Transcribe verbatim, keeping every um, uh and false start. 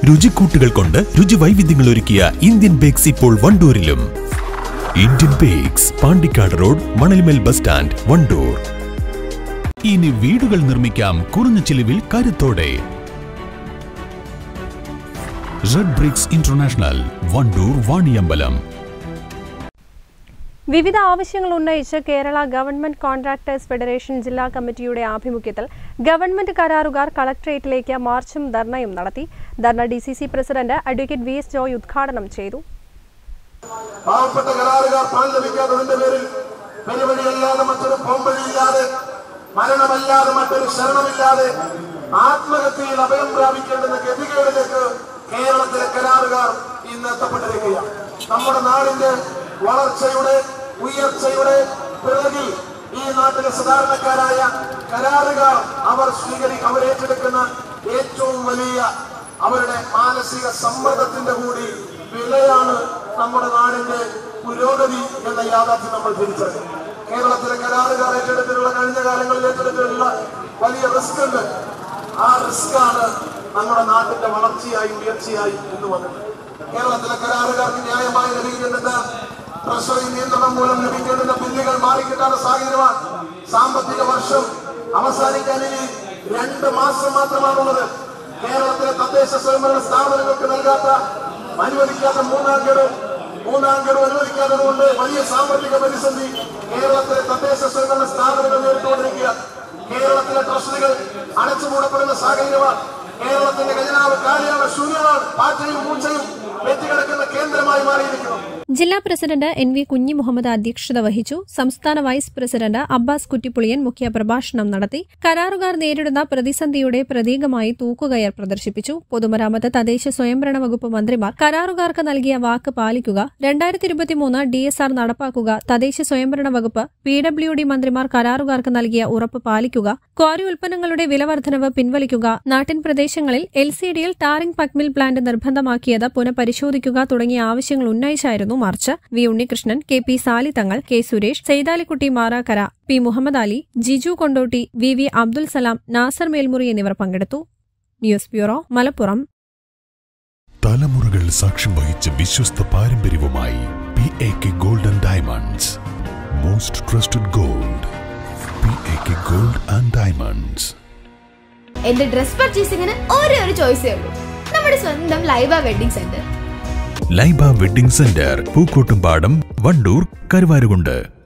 രുചിക്കൂട്ടുകൾ കൊണ്ട് രുചി വൈവിധ്യങ്ങൾ ഒരുക്കിയ ഇന്ത്യൻ ബേക്സ് ഇപ്പോൾ വണ്ടൂരിലും. Indian Bakes, Pandikkad road, Manalmel bus stand, Wandoor. ഇനി വീടുകൾ നിർമ്മിക്കാം കുറഞ്ഞ ചിലവിൽ കരുത്തോടെ. Red bricks international, Wandoor Vaniyambalam. വിവിധ ആവശ്യങ്ങൾ ഉന്നയിച്ച് കേരള ഗവൺമെന്റ് കോൺട്രാക്ടേഴ്സ് ഫെഡറേഷൻ ജില്ലാ കമ്മിറ്റിയുടെ ആഭിമുഖ്യത്തിൽ ഗവൺമെന്റ് കരാറുകാർ കളക്ടറേറ്റിലേക്ക് മാർച്ചും ധർണയും നടത്തി. Dharna D C C president advocate V S Joy ഉദ്ഘാടനം ചെയ്തു. പാവപ്പെട്ട കരാറുകാർ പണം ലഭിക്കാത്തതിന്റെ പേരിൽ പരിപാടിയല്ലാതെ മറ്റൊരു പോംവഴിയില്ലാതെ, മരണമല്ലാതെ മറ്റൊരു ശരണമില്ലാതെ ആത്മഹത്യയിൽ അഭയം പ്രാപിക്കേണ്ടുന്ന ഗതികേടിലേക്ക് കേരളത്തിലെ കരാറുകാർ ഇന്ന് എത്തപ്പെട്ടിരിക്കുകയാണ്. നമ്മുടെ നാടിന്റെ വളർച്ചയുടെ ഉയർച്ചയുടെ പിറകിൽ ഈ നാട്ടിലെ സാധാരണക്കാരായ കരാറുകാർ അവർ സ്വീകരി അവരേറ്റെടുക്കുന്ന ഏറ്റവും വലിയ അവരുടെ മാനസിക സമ്മർദ്ദത്തിന്റെ കൂടി വിലയാണ് നമ്മുടെ നാടിന്റെ പുരോഗതി എന്ന യാഥാർത്ഥ്യം നമ്മൾ തിരിച്ചറിയും. കേരളത്തിലെ കരാറുകാർ ഏറ്റെടുത്തിട്ടുള്ള കഴിഞ്ഞ കാലങ്ങളിൽ ഏറ്റെടുത്തിട്ടുള്ള വലിയ റിസ്ക് ഉണ്ട്. ആ റിസ്ക് ആണ് നമ്മുടെ നാട്ടിന്റെ വളർച്ചയായി ഉയർച്ചയായി ഇന്ന് വന്നത്. കേരളത്തിലെ കരാറുകാർക്ക് ന്യായമായി ലഭിക്കേണ്ടുന്ന ട്രഷറി നിയന്ത്രണം മൂലം ലഭിക്കേണ്ടുന്ന ബില്ലുകൾ മാറിക്കിട്ടാത്ത സാഹചര്യമാണ്. സാമ്പത്തിക വർഷം അവസാനിക്കാൻ ഇനി രണ്ട് മാസം മാത്രമാണുള്ളത്. കേരളത്തിലെ തദ്ദേശ സ്വയംഭരണ സ്ഥാപനങ്ങൾക്ക് നൽകാത്ത അനുവദിക്കാത്ത മൂന്നാം ഗഡു മൂന്നാം ഗഡു അനുവദിക്കാത്തത് കൊണ്ട് വലിയ സാമ്പത്തിക പ്രതിസന്ധി കേരളത്തിലെ തദ്ദേശ സ്വയംഭരണ സ്ഥാപനങ്ങൾ നേരിട്ടുകൊണ്ടിരിക്കുക. കേരളത്തിലെ ട്രഷറികൾ അടച്ചുമൂടപ്പെടുന്ന സാഹചര്യമാണ്. കേരളത്തിന്റെ ഖജനാവ് കാലിയാണ്, ശൂന്യമാണ്. പാറ്റയും പൂച്ചയും വെറ്റിക്കിടക്കുന്ന കേന്ദ്രമായി മാറിയിരിക്കുന്നു. ജില്ലാ പ്രസിഡന്റ് എൻ വി കുഞ്ഞി മുഹമ്മദ് അധ്യക്ഷത വഹിച്ചു. സംസ്ഥാന വൈസ് പ്രസിഡന്റ് അബ്ബാസ് കുറ്റിപ്പുളിയൻ മുഖ്യപ്രഭാഷണം നടത്തി. കരാറുകാർ നേരിടുന്ന പ്രതിസന്ധിയുടെ പ്രതീകമായി തൂക്കുകയർ പ്രദർശിപ്പിച്ചു. പൊതുമരാമത്ത്, തദ്ദേശ സ്വയംഭരണ വകുപ്പ് മന്ത്രിമാർ കരാറുകാർക്ക് നൽകിയ വാക്ക് പാലിക്കുക, രണ്ടായിരത്തി ഇരുപത്തിമൂന്ന് ഡി എസ് ആർ നടപ്പാക്കുക, തദ്ദേശ സ്വയംഭരണ വകുപ്പ്, പി ഡബ്ല്യു ഡി മന്ത്രിമാർ കരാറുകാർക്ക് നൽകിയ ഉറപ്പ് പാലിക്കുക, ക്വാറി ഉൽപ്പന്നങ്ങളുടെ വിലവർദ്ധനവ് പിൻവലിക്കുക, നാട്ടിൻ പ്രദേശങ്ങളിൽ എൽ സി ഡിയിൽ ടാറിംഗ് പക്മിൽ പ്ലാന്റ് നിർബന്ധമാക്കിയത് പുനഃപരിശോധിക്കുക തുടങ്ങിയ ആവശ്യങ്ങൾ ഉന്നയിച്ചായിരുന്നു march. V Unnikrishnan, K P Sali Thangal, K Suresh, Saithalikutty Marakkara, P Muhammad Ali, Jiju Kondotty, V V Abdul Salam, Nasar Melmuri എന്നിവർ പങ്കെടുത്തു. News bureau, Malappuram. തലമുറകൾ സാക്ഷ്യം വഹിച്ച വിശ്വസ്ത പാരമ്പര്യവുമായി P A K gold and diamonds. Most trusted gold, P A K gold and diamonds. എന്റെ ഡ്രസ് പർച്ചേസിംഗിന് ഒരേ ഒരു ചോയ്സേ ഉള്ളൂ, നമ്മുടെ സ്വന്തം Laiba wedding centre. Laiba wedding centre, Pookkottumpadam, Wandoor, Karuvarakundu.